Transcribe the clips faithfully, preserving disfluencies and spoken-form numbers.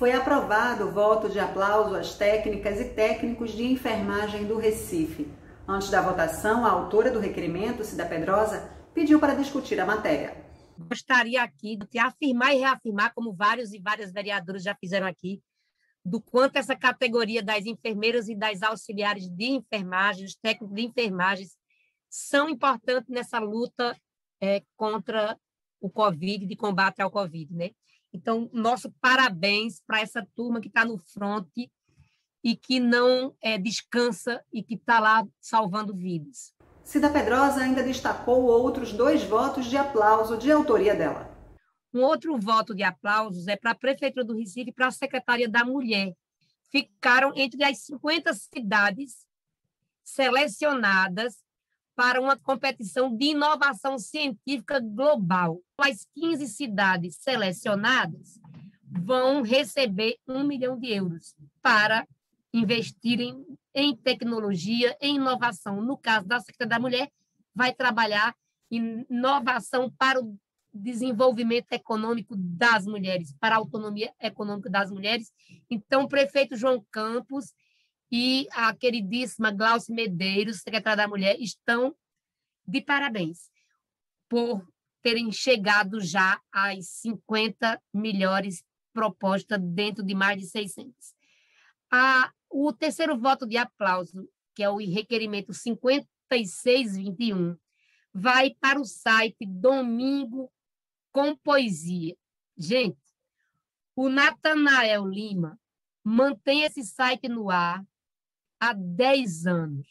Foi aprovado o voto de aplauso às técnicas e técnicos de enfermagem do Recife. Antes da votação, a autora do requerimento, Cida Pedrosa, pediu para discutir a matéria. Gostaria aqui de afirmar e reafirmar, como vários e várias vereadoras já fizeram aqui, do quanto essa categoria das enfermeiras e das auxiliares de enfermagem, os técnicos de enfermagem, são importantes nessa luta é, contra o Covid, de combate ao Covid, né? Então, nosso parabéns para essa turma que está no fronte e que não é, descansa e que está lá salvando vidas. Cida Pedrosa ainda destacou outros dois votos de aplauso de autoria dela. Um outro voto de aplausos é para a Prefeitura do Recife e para a Secretaria da Mulher. Ficaram entre as cinquenta cidades selecionadas para uma competição de inovação científica global. As quinze cidades selecionadas vão receber um milhão de euros para investirem em tecnologia, em inovação. No caso da Secretaria da Mulher, vai trabalhar em inovação para o desenvolvimento econômico das mulheres, para a autonomia econômica das mulheres. Então, o prefeito João Campos e a queridíssima Glauce Medeiros, secretária da Mulher, estão de parabéns por terem chegado já às cinquenta melhores propostas dentro de mais de seiscentas. A, o terceiro voto de aplauso, que é o requerimento cinquenta e seis vinte e um, vai para o site Domingo com Poesia. Gente, o Natanael Lima mantém esse site no ar há dez anos.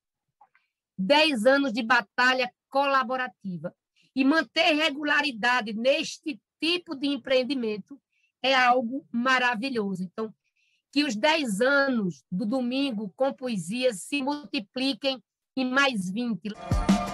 dez anos de batalha colaborativa. E manter regularidade neste tipo de empreendimento é algo maravilhoso. Então, que os dez anos do Domingo com Poesia se multipliquem em mais vinte.